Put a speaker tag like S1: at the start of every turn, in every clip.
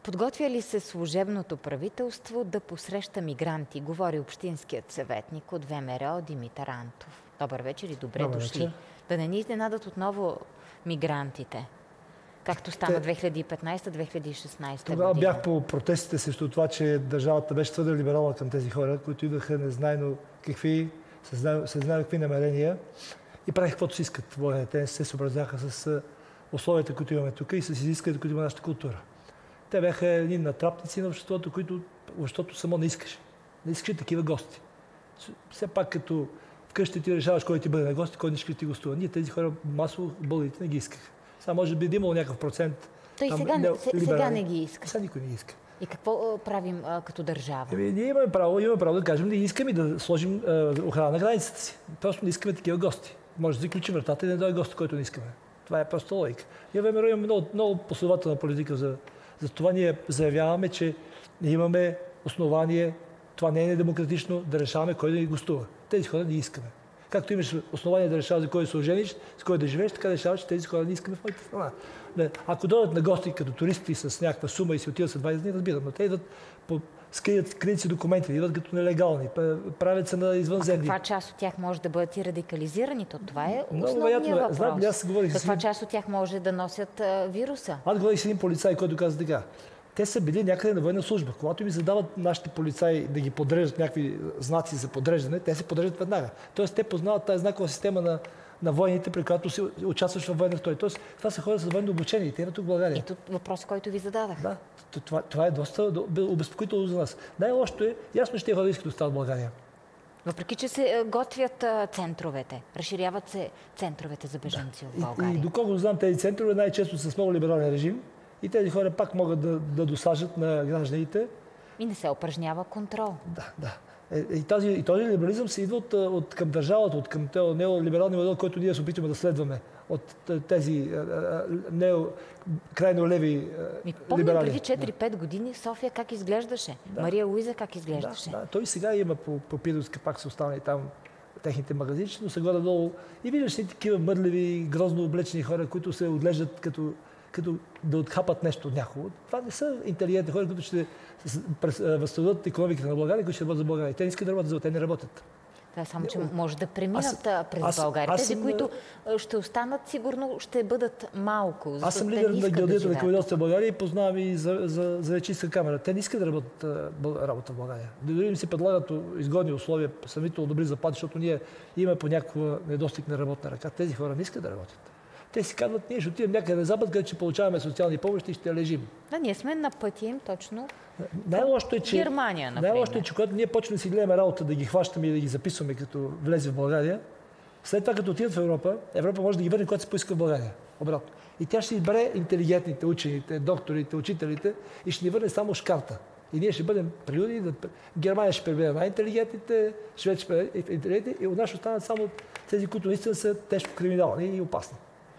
S1: Подготвя ли се служебното правителство да посреща мигранти? Говори общинският съветник от ВМРО Димитър Антов. Добър вечер и добре дошли. Вечер. Да не ни изненадат отново мигрантите, както стана 2015-2016
S2: Тогава бях по протестите срещу това, че държавата беше твърде либерална към тези хора, които идваха незнайно какви намерения и правиха каквото си искат. Те не се съобразяха с условията, които имаме тук и с изискването, които има нашата култура. Те бяха едни натрапници на обществото, които обществото само не искаше. Не искаше такива гости. Все пак като вкъщи ти решаваш кой ти бъде на гости, кой не иска ти гостува. Ние тези хора масово българите не ги искаха. Сега може би да имало някакъв процент.
S1: Той сега не ги иска.
S2: Сега никой не ги иска.
S1: И какво правим като държава?
S2: Ние имаме право да кажем, да искаме да сложим охрана на границата си. Просто не искаме такива гости. Може да заключим вратата и да не дойде гост, който не искаме. Това е просто логика. Ние ВМРО имаме много последователна политика за това ние заявяваме, че имаме основание, това не е недемократично, да решаваме кой да ни гостува. Тези хора не искаме. Както имаш основание да решаваш за кой да се ожениш, с кой да живееш, така да решаваш, че тези хора не искаме в моята страна. Ако дойдат на гости като туристи с някаква сума и се отиват за 20 дни, разбирам, но те идват скрият си документи, идват като нелегални, правят се на извънземни.
S1: Каква част от тях може да бъдат и радикализирани? Това е основният въпрос. Каква част от тях може да носят вируса?
S2: Аз говорих с един полицай, който каза така. Те са били някъде на военна служба. Когато ми задават нашите полицаи да ги подреждат някакви знаци за подреждане, те се подреждат веднага. Тоест те познават тази знакова система на военните, при която си участваш във военна строй. Тоест това са хора с военно обучение и те имат тук в България.
S1: Ето въпрос, който ви зададах.
S2: Да, това е доста обезпокоително за нас. Най-лошото е, ясно ще хора искат да остават в България.
S1: Въпреки че се готвят центровете, разширяват се центровете за бежанци в България.
S2: И доколко знам, тези центрове най-често са с много либерален режим и тези хора пак могат да досажат на гражданите.
S1: И не се упражнява контрол.
S2: Да. И този либерализъм се идва от към държавата, от към този неолибералния модел, който ние се опитваме да следваме. От тези крайно леви либерали.
S1: Преди 4-5 години София как изглеждаше? Да. Мария Луиза как изглеждаше?
S2: Да. Той сега има по Пиротска, пак са останали там техните магазинчи, но са горе-долу. И виждаш си такива мъдливи, грозно облечени хора, които се отглеждат като да отхапат нещо от някого. Това не са интелигентни хора, които ще възстановят икономиката на България, които ще работят за България. Те не искат да работят, те не работят.
S1: Това е само, че може да преминат през България. Тези, които ще останат, сигурно ще бъдат малко.
S2: Аз съм лидер на гилдията на криминалистите в България и познавам и за речистка камера. Те не искат да работят работа в България. Дори им се предлагат изгодни условия, сравнително добри заплати, защото ние имаме по някаква недостиг на работна ръка. Тези хора не искат да работят. Те си казват, ние ще отидем някъде на Запад, където ще получаваме социални помощи и ще лежим.
S1: Да, ние сме на пътя им точно
S2: най-лошото е, че
S1: Германия, например.
S2: Най-лошото е, че когато ние почнем да си гледаме работа, да ги хващаме и да ги записваме като влезе в България, след това като отидат в Европа може да ги върне, когато се поиска в България. Обратно. И тя ще избере интелигентните учените, докторите, учителите и ще ни върне само шкарта. И ние ще бъдем принудени Германия ще прибере най-интелигентните, Швеция ще прибере интелигентните и от нас ще останат само тези, които наистина са тежко криминални и опасни.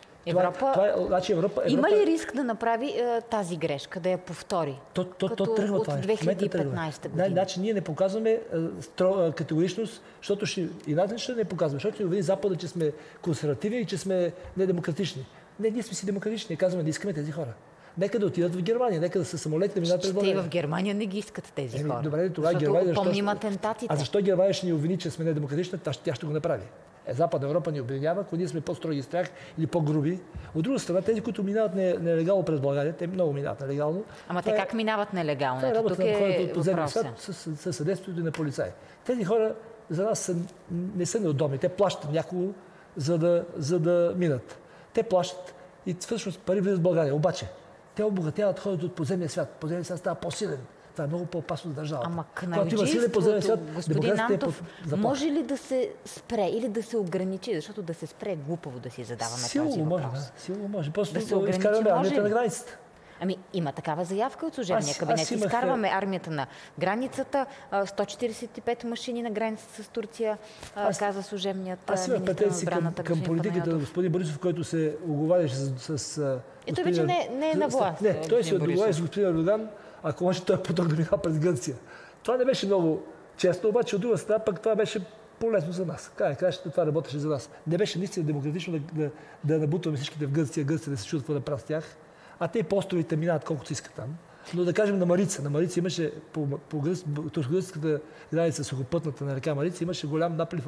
S1: Европа има ли риск да направи тази грешка, да я повтори?
S2: То тръгва
S1: от 2015 година.
S2: Значи ние не показваме категоричност, защото ще не показваме, защото ще увиди Запада, че сме консервативи и че сме недемократични. Не, ние сме си демократични. Казваме, не искаме тези хора. Нека да отидат в Германия, нека да са самолети да минат през България.
S1: Те и в Германия не ги искат тези хора.
S2: Добре, тогава Германия...
S1: Помним атентатите.
S2: А защо Германия ще ни обвини, че сме недемократични? Тя ще го направи. Западна Европа ни обвинява, ако ние сме по-строги с тях или по-груби. От друга страна, тези, които минават нелегално през България, те много минават нелегално.
S1: Ама те как минават нелегално?
S2: Това е работа на хората от подземния свят със съдействието на полицаи. Тези хора за нас не са неудобни. Те плащат някого, за да минат. Те плащат и всъщност пари влизат в България. Обаче, те обогатяват хората от подземния свят. Подземния свят става по-силен. Това е много по-опасно за държавата.
S1: Ама каналджийството, господин Антов, може ли да се спре или да се ограничи? Защото да се спре глупаво да си задаваме този въпрос.
S2: Силно може. Просто да изкараме армията на границата.
S1: Ами има такава заявка от служебния кабинет. Изкарваме армията на границата, 145 машини на границата с Турция, каза служебният министър на отбраната.
S2: Към политиката на господин Борисов, който се оговаряше с...
S1: Той вече не е на власт.
S2: Не, той се договаря с господин Ердоган, ако може той поток да минава през Гърция. Това не беше много честно, обаче от друга страна пък това беше полезно за нас. Това работеше за нас. Не беше наистина демократично да набутваме всичките в Гърция, Гърция да се чудят какво да правят с тях, а те по островите минават колкото си искат там. Но да кажем на Марица. На Марица имаше по турско-гръцката граница, сухопътната на река Марица, имаше голям наплив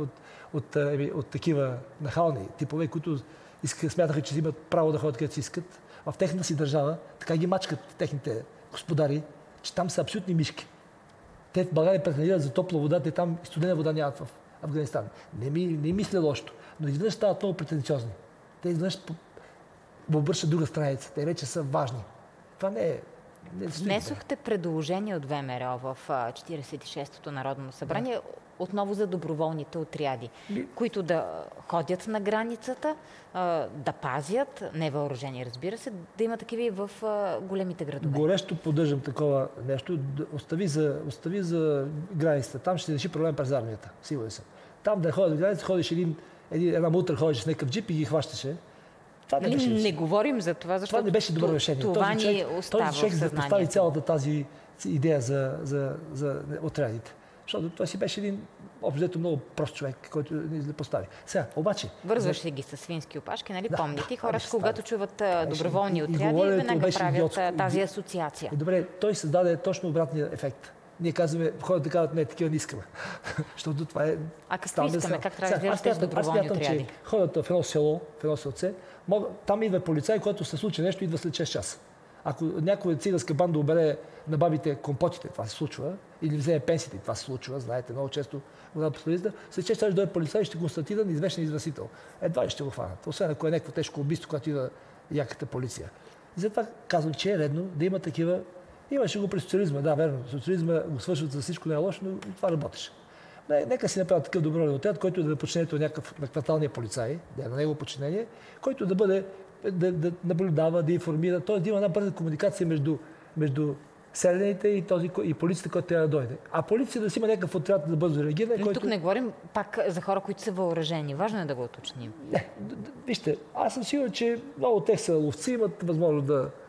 S2: от такива нахални типове, които смятаха, че имат право да ходят където си искат. В техната си държава така ги мачкат техните господари, че там са абсолютни мишки. Те в България претендират за топла вода, те там студена вода нямат в Афганистан. Не мисля лошо, но изведнъж стават много претенциозни. Те изведнъж обръщат друга страница. Те вече са важни. Това не е.
S1: Внесохте предложение от ВМРО в 46-то Народно събрание, отново за доброволните отряди, които да ходят на границата, да пазят, невъоръжени, разбира се, да има такива и в големите градове.
S2: Горещо поддържам такова нещо. Остави за границата. Там ще реши проблем през армията. Сигурен съм. Там да ходят в границата, ходиш една мутър, ходиш с някакъв джип и ги хващаше.
S1: Не говорим за това, защото
S2: това не беше добро решение.
S1: Това ни остава в съзнанието.
S2: Да постави цялата тази идея за отрядите. Защото той си беше един общо много прост човек, който не постави. Сега, обаче...
S1: Вързваше ги с свински опашки, нали? Да, помните? Хората, когато чуват доброволни отряди, веднага правят тази асоциация.
S2: Добре, той създаде точно обратния ефект. Ние казваме, хората казват, не, такива не искаме. Защото това е...
S1: А какво искаме? Как трябва да изглеждат доброволни отряди?
S2: Хората в едно селце, там идва полицай, когато се случи нещо, идва след 6 часа. Ако някоя циганска банда обере на бабите компотите, това се случва, или вземе пенсиите, това се случва, знаете, много често след 6 часа ще дойде полицай и ще констатира неизвестен извършител. Едва ли ще го хванат. Освен ако е някакво тежко убийство, когато идва яката полиция. И затова казвам, че е редно да има такива. Имаше го при социализма, да, верно. Социализма го свършват за всичко не е лошо, но това работеше. Нека си направят такъв доброволен отряд, който да е подчинението на кварталния полицай, да е на него подчинение, който да бъде, да наблюдава, да информира, т.е. да има една бърза комуникация между селените и полицията, която трябва да дойде. А полиция да си има някакъв отряд да бързо реагира.
S1: Но тук не говорим пак за хора, които са въоръжени. Важно е да го уточним.
S2: Не, вижте, аз съм сигурен, че много от тях са ловци, имат възможност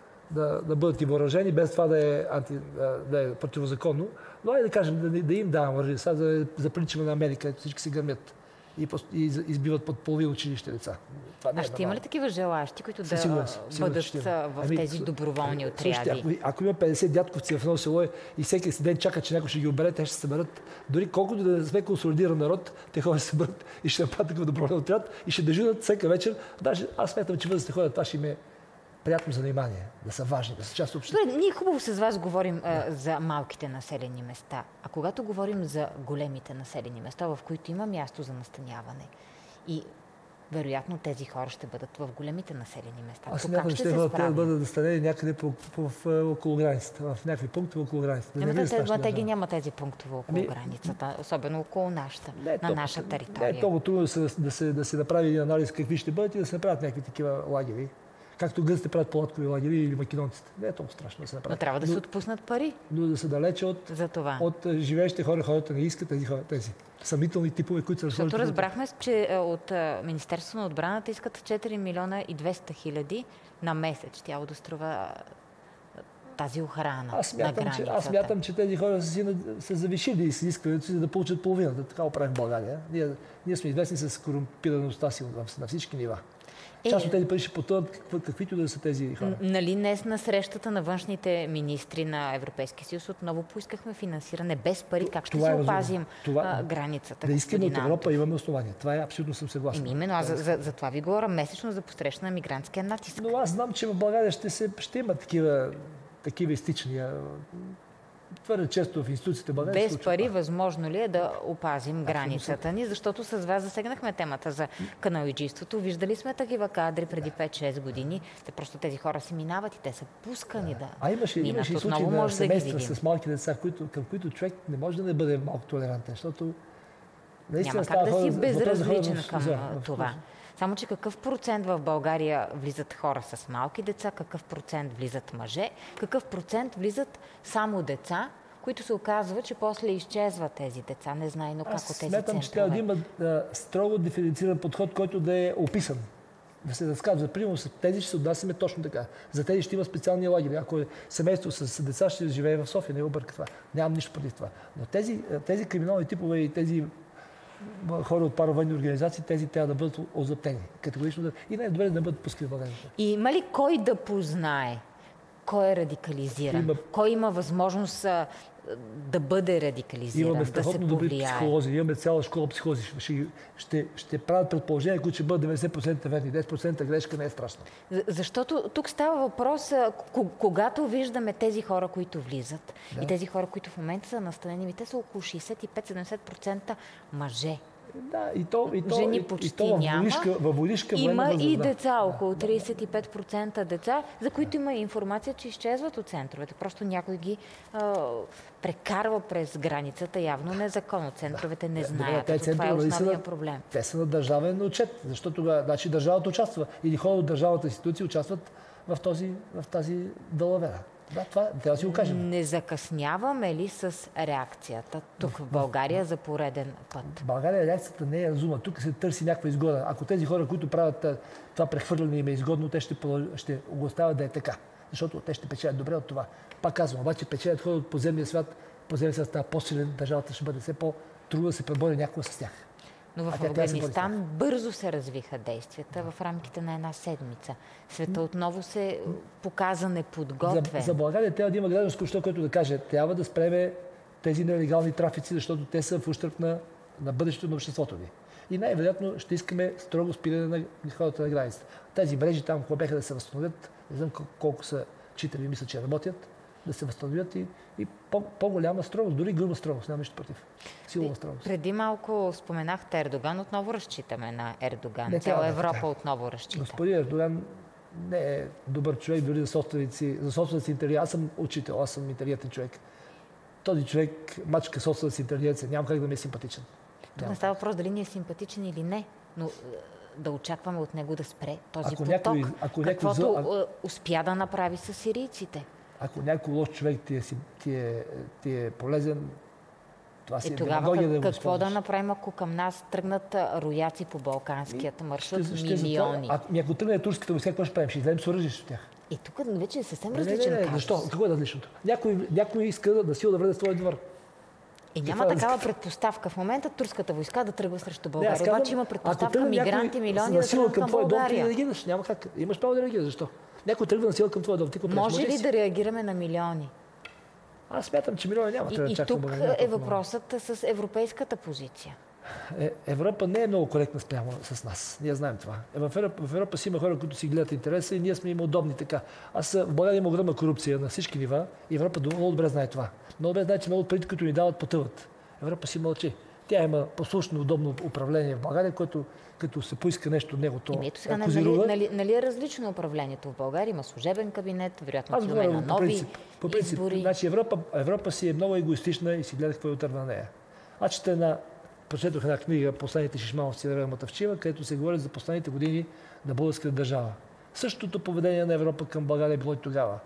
S2: да бъдат и въоръжени, без това да е противозаконно. Но да кажем, да им давам оръжие. Сега да заприличаме на Америка, всички се гърмят и избиват под половина училище деца.
S1: А ще има ли такива желаящи, които да бъдат в тези доброволни отряди?
S2: Ако има 50 дядковци в едно село и всеки ден чака, че някой ще ги обере, те ще се съберат. Дори колкото да сме консолидиран народ, те хора ще се съберат и ще направят такъв доброволен отряд и ще дежурят всяка вечер. Даже аз смятам, че възрастните хора, това ще им е приятно занимание, да са важни, да са част от обществото.
S1: Ние хубаво с вас говорим за малките населени места. А когато говорим за големите населени места, в които има място за настаняване и вероятно тези хора ще бъдат в големите населени места.
S2: Аз смятам, че те да бъдат настанени някъде около границата, в някакви пунктове около границата.
S1: Те ги няма тези пунктове около границата, особено около нашата, на наша територия.
S2: Не е много трудно да се направи един анализ какви ще бъдат и да се направят някакви такива лагери. Както гърците правят палаткови лагери или македонците. Не е толкова страшно да се направи.
S1: Но трябва да се отпуснат пари.
S2: Но да са далече от живеещите хора. Хората не искат тези съмнителни типове, които са...
S1: Защото разбрахме, че от Министерството на отбраната искат 4 милиона и 200 хиляди на месец. Тя да струва тази охрана на границата.
S2: Аз смятам, че тези хора са завишили изискването си да получат половината. Така го правим в България. Ние сме известни с корумпираността си на всички нива. Част от тези пари ще потънат, каквито да са тези хора.
S1: Нали днес на срещата на външните министри на Европейския съюз отново поискахме финансиране без пари. Как ще се опазим границата?
S2: Да искаме от Европа, имаме основания. Това е абсолютно съм съгласен.
S1: Именно, аз за това ви говоря месечно за посрещане на мигрантския натиск.
S2: Но аз знам, че в България ще има такива изтичания. Твърде често в институциите България.
S1: Без пари възможно ли е да опазим границата ни? Защото с вас засегнахме темата за каналиджийството. Виждали сме такива кадри преди 5-6 години. Просто тези хора си минават и те са пускани да
S2: имаше и случаи на семейства с малки деца, към които човек не може да не бъде малко толерантен, защото
S1: няма как да си безразличен към това. Само, че какъв процент в България влизат хора с малки деца, какъв процент влизат мъже, какъв процент влизат само деца, които се оказва, че после изчезват тези деца. Не знае, но как от тези центрове.
S2: Аз смятам, че трябва да има строго диференциран подход, който да е описан. Да се разказва. Примерно с тези ще се отнасяме точно така. За тези ще има специални лагери. Ако е семейство с деца, ще живее в София, не обърка това. Нямам нищо против това. Но тези криминални типове и тези хора от паравоенни организации, тези трябва да бъдат озаптени. Категорично и не е добре да бъдат пускани в България.
S1: И има ли кой да познае кой е радикализиран, кой има възможност да бъде радикализиран,
S2: имаме
S1: да се
S2: добри
S1: повлияе.
S2: психолози, имаме цяла школа психолози. Ще правят предположения, които ще бъдат 90% верни. 10% грешка не е страшно.
S1: Защото тук става въпрос, когато виждаме тези хора, които влизат и тези хора, които в момента са настанени, те са около 65-70% мъже.
S2: Да,
S1: жени почти няма.
S2: Във войнишка
S1: има и деца, около 35% деца, за които има информация, че изчезват от центровете. Просто някой ги прекарва през границата, явно незаконно. Центровете не знаят. Това е основният проблем.
S2: Те са на държавен отчет, защото значи държавата участва или хора от държавата институции участват в тази далавера. Да, това трябва да си го кажем.
S1: Не закъсняваме ли с реакцията тук в България за пореден път?
S2: В България реакцията не е разумна. Тук се търси някаква изгода. Ако тези хора, които правят това прехвърляне им е изгодно, те ще го оставят да е така. Защото те ще печелят добре от това. Пак казвам, обаче печелят хора от подземния свят. Подземният свят става по-силен, държавата ще бъде все по-трудно да се пребори някой с тях.
S1: Но в Афганистан бързо се развиха действията в рамките на една седмица. Света отново се показа неподготвен.
S2: За България трябва да има гражданско общество, което да каже, трябва да спреме тези нелегални трафици, защото те са в ущърб на бъдещето на обществото ни. И най-вероятно ще искаме строго спиране на хората на границата. Тези мрежи там, ако бяха да се възстановят, не знам колко са читали, мисля, че работят, да се възстановят и по-голяма строгост, дори груба строгост, няма нищо против. Силова строгост.
S1: Преди малко споменахте Ердоган, отново разчитаме на Ердоган. Цяла Европа отново разчита.
S2: Господин Ердоган не е добър човек, дори за собствената си интерия. Аз съм учител, аз съм интериятен човек. Този човек мачка собствената си интериеца, няма как да ми е симпатичен.
S1: Тук не става въпрос дали ни е симпатичен или не, но да очакваме от него да спре този поток, каквото успя да направи с сирийците.
S2: Ако някой лош човек ти е полезен, това си
S1: тогава какво да направим, ако към нас тръгнат рояци по балканският маршрут, милиони?
S2: Ако тръгне турската войска, какво ще правим? Ще излезем с оръжие от тях.
S1: И тук вече е съвсем различен казус.
S2: Защо? Какво е различното? Някой иска да сила да влезе в твоя двор.
S1: И няма такава предпоставка в момента турската войска да тръгва срещу България. Обаче има предпоставка мигранти, милиони да тръгват към България.
S2: Ти да реагираш. Няма как. Имаш право да реагираш. Защо? Някой тръгва на сила към твоя дом.
S1: Може ли да реагираме на милиони?
S2: Аз смятам, че милиони няма.
S1: И тук е въпросът с европейската позиция.
S2: Европа не е много коректна спрямо с нас. Ние знаем това. В Европа си има хора, които си гледат интереса и ние сме им удобни така. В България има огромна корупция на всички нива и Европа много добре знае това. Много добре знае, че много от парите, които ни дават, потъват. Европа си мълчи. Тя има послушно, удобно управление в България, което като се поиска нещо от него, то козирува.
S1: Нали е различно управлението в България? Има служебен кабинет, вероятно отиваме на нови избори.
S2: Значи Европа си е много егоистична и си гледа какво е отърва на нея. Аз прочетох една книга "Последните шишмановци" на Рена Мотавчиева, където се говори за последните години на българската държава. Същото поведение на Европа към България е било и тогава.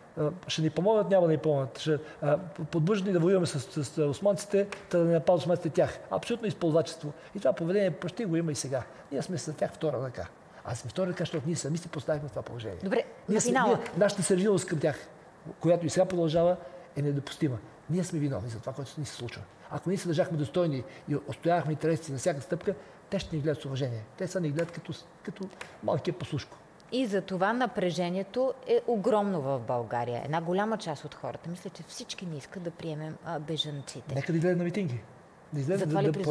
S2: Ще ни помогнат, няма да ни помогнат. Ще подбуждани да воюваме с османците, да не нападат османците тях. Абсолютно използвачество. И това поведение почти го има и сега. Ние сме с тях втора ръка. Аз сме втора ръка, защото ние сами се поставихме в това положение.
S1: Добре, на финала.
S2: Нашата сервилност към тях, която и сега продължава, е недопустима. Ние сме виновни за това, което ни се случва. Ако ние се държахме достойни и отстоявахме интересите на всяка стъпка, те ще ни гледат с уважение. Те са ни гледат като малкия послушко.
S1: И за това напрежението е огромно в България. Една голяма част от хората, мисля, че всички не искат да приемем бежанците.
S2: Нека да излезат на митинги. Да излезат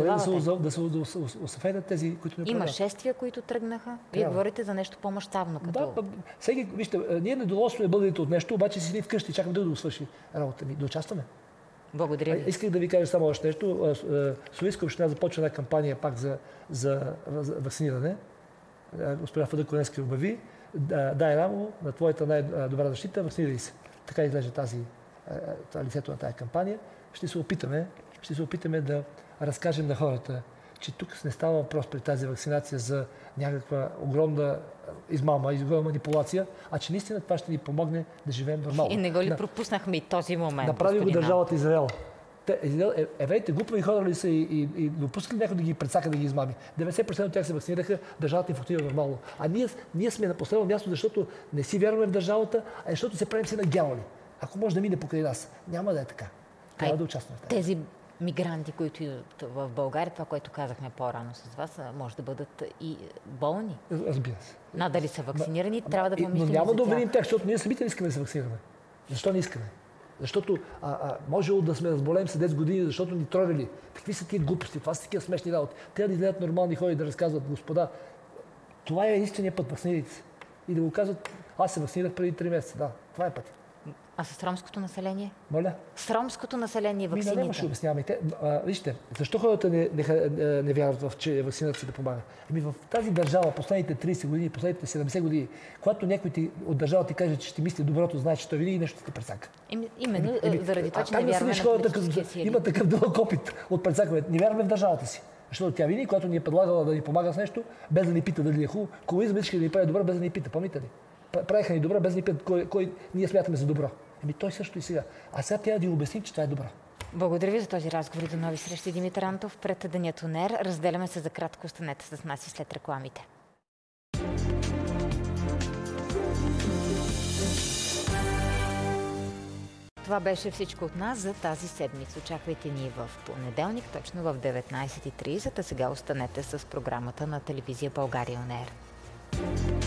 S2: да се осъфедят тези, които не правят.
S1: Има шествия, които тръгнаха. Вие говорите за нещо по-мащабно.
S2: Вижте, ние недоволстваме българите от нещо, обаче си вкъщи, чакаме да го свърши работа ми. Да участваме.
S1: Благодаря ви.
S2: Исках да ви кажа само още нещо. Софийска община започва една кампания пак за вакциниране. Госпожа Фадъконенска обяви: дай рамо на твоята най-добра защита, вакцинирай се. Така изглежда лицето на тази кампания. Ще се опитаме да разкажем на хората, че тук не става въпрос при тази вакцинация за някаква огромна измама, огромна манипулация, а че наистина това ще ни помогне да живеем нормално.
S1: И не го ли пропуснахме и този момент?
S2: Направи го държавата Израел. Евреите глупави хора ли са и допускат ли някой да ги прецака, да ги измами? 90% от тях се вакцинираха, държавата им функционира нормално. А ние сме на последно място, защото не си вярваме в държавата, а защото се правим си на гялали. Ако може да мине покрай нас, няма да е така. Трябва да участваме в
S1: тези мигранти, които идват в България, това, което казахме по-рано с вас, може да бъдат и болни.
S2: Разбира се.
S1: Надали са вакцинирани, трябва да помислим.
S2: Но няма да обвиним тях, защото ние самите не искаме да се вакцинираме. Защо не искаме? Защото можело да сме разболем след 10 години, защото ни тровили. Какви са тия глупости? Това са такива смешни работи. Те да излезат нормални хора и да разказват, господа, това е единствения път, вакцинирайте се. И да го казват, аз се вакцинирах преди 3 месеца. Да, това е път.
S1: А с ромското население?
S2: Моля?
S1: С ромското население ваксините?
S2: Не ще обясняваме. Вижте, защо хората не вярват, че вакцината си да помага? В тази държава последните 30 години, последните 70 години, когато някой от държавата ти каже, че ще ти мисли доброто, знае, че той винаги нещо ще те прецака.
S1: Именно заради това, че не вярваме на политическия сили.
S2: Има такъв дълъг опит от прецакване. Не вярваме в държавата си. Защото тя винаги, когато ни е предлагала да ни помага с нещо, без да ни пита дали е хубаво, комунизъм искаше да ни прави добро, без да ни пита. Помните ли? Правиха ни добро, без да ни питат кой ние смятаме за добро. Той също и сега. А сега трябва да ни обясним, че това е добро.
S1: Благодаря ви за този разговор и до нови срещи, Димитър Антов. Пред Денят УНЕР. Разделяме се за кратко. Останете с нас и след рекламите. Това беше всичко от нас за тази седмица. Очаквайте ни в понеделник, точно в 19:30, а сега останете с програмата на телевизия България УНЕР.